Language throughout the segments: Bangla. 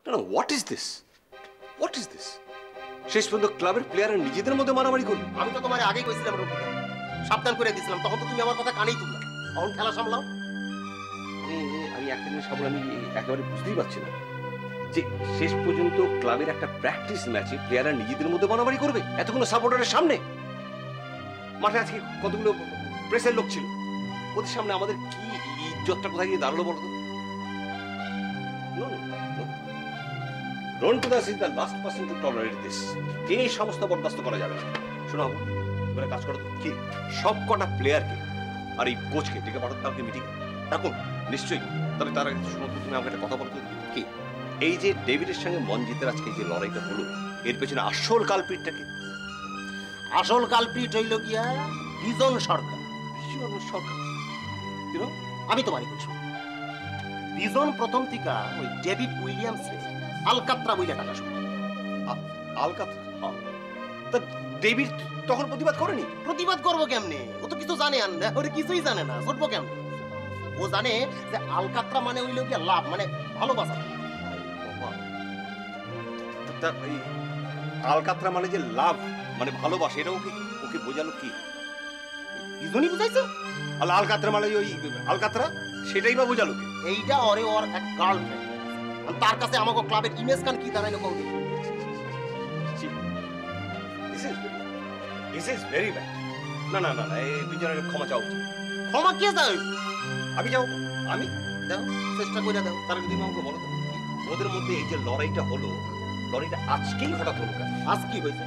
না what is this, what is this? শেষ পর্যন্ত ক্লাবের প্লেয়াররা নিজেদের মধ্যে মারামারি করবে। আমি তো তোমার আগেই কইছিলাম রবিদা, সাবধান করে দিয়েছিলাম, তখন তো তুমি আমার কথা কানেই তুললা। এখন খেলা সামলাও। আমি একটা জিনিস আমি একেবারে বুঝতেই পারছি না যে শেষ পর্যন্ত ক্লাবের একটা প্র্যাকটিস ম্যাচে প্লেয়াররা নিজেদের মধ্যে মারামারি করবে এতগুলো সাপোর্টারের সামনে। মাঠে আজকে কতগুলো প্রেসের লোক ছিল, ওদের সামনে আমাদের কি ইজ্জতটা কোথায় গিয়ে দাঁড়ালো বলো তো? Rontudas is the last person to tolerate this. এই সমস্ত বরদাস্ত করা যাবে না। শোনো এবারে কাজ করো তো কি, সব কটা প্লেয়ারকে আর এই কোচকে ডেকে পাঠাতে কালকে মিটিং ডাকুন নিশ্চয়ই। তবে তার আগে শোনো তুমি আমাকে একটা কথা বলতে কি, এই যে ডেভিডের সঙ্গে মনজিতের আজকে যে লড়াইটা হলো এর পেছনে আসল কালপিটটা কি? আসল কালপিট হইল গিয়া বিজন সরকার। বিজন সরকার? আমি তোমারই বলছি, বিজন প্রথম থেকে ওই ডেভিড উইলিয়ামস আলকাত্রা বইলে টাকা শুনে। আলকাত্রা? তা ডেভিড তখন প্রতিবাদ করেনি? প্রতিবাদ করবো কেমনে? ও তো কিছু জানে না, ওরে কিছুই জানে না, করবো কেমনে? ও জানে যে আলকাত্রা মানে হইল গিয়া লাভ, মানে ভালোবাসা। আলকাত্রা মানে যে লাভ মানে ভালোবাসা, এটা ওকে ওকে বোঝালো কি? বিজনই বুঝাইছে। আলকাত্রা মানে ওই আলকাত্রা, সেটাই বা বোঝালো কি? এইটা ওর এক গার্লফ্রেন্ড, তার কাছে আমাকে ক্লাবের ইমেজ কান কি দাঁড়াইলো কও দেখি। This is very bad. না না না না, এই বিজনের ক্ষমা চাও। ক্ষমা কে চাই? আমি যাও, আমি দাও, চেষ্টা করে দাও। তার যদি আমাকে বলো তো ওদের মধ্যে এই যে লড়াইটা হলো, লড়াইটা আজকেই হঠাৎ হলো কেন? আজ কি হয়েছে?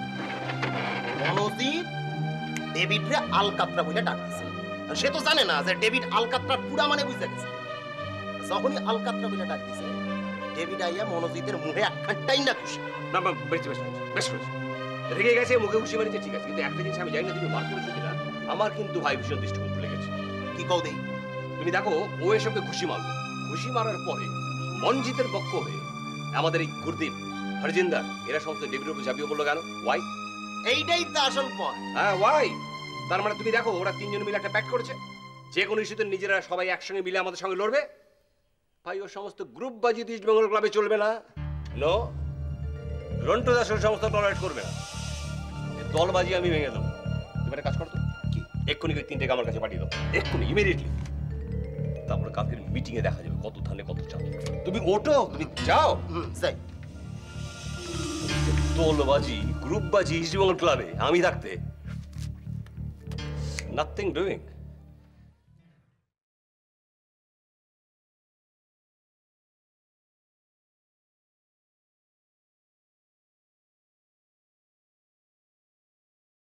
মনোজিৎ ডেভিডরে আলকাত্রা বলে ডাকতেছে, সে তো জানে না যে ডেভিড আলকাত্রার পুরা মানে বুঝে গেছে। যখনই আলকাত্রা বলে ডাকতেছে, ডেভিড আইয়া মনোজিতের মুখে একখানটাই না খুশি। না বেশ বেশ বেশ বেশ রেগে গেছে, মুখে খুশি মারিছে, ঠিক আছে, কিন্তু একটা জিনিস আমি জানি না তুমি মার করেছো কিনা, আমার কিন্তু ভাই ভীষণ দৃষ্টিকোণ ভুলে গেছে। কি কও দেই? তুমি দেখো ও এসবকে খুশি মারলো, খুশি মারার পরে মনজিতের পক্ষ হয়ে আমাদের এই গুরদীপ হরজিন্দার এরা সমস্ত ডেভিডের উপর ঝাঁপিয়ে পড়লো কেন? ওয়াই? এইটাই তো আসল পয়েন্ট। হ্যাঁ ওয়াই? তার মানে তুমি দেখো ওরা তিনজন মিলে একটা প্যাক্ট করেছে, যে কোনো ইস্যুতে নিজেরা সবাই একসঙ্গে মিলে আমাদের সঙ্গে লড়বে। ভাই ও সমস্ত গ্রুপবাজি ইস্ট বেঙ্গল ক্লাবে চলবে না। নো, রন্টু দাস ওর সমস্ত টলারেট করবে না। দলবাজি আমি ভেঙে দেবো। তুমি একটা কাজ করতো কি, এক্ষুনি ওই তিনটেকে আমার কাছে পাঠিয়ে দাও, এক্ষুনি ইমিডিয়েটলি। তারপরে কালকের মিটিং এ দেখা যাবে কত ধানে কত চাল। তুমি ওঠো, তুমি যাও। যাই। দলবাজি গ্রুপবাজি ইস্ট বেঙ্গল ক্লাবে আমি থাকতে নাথিং ডুইং।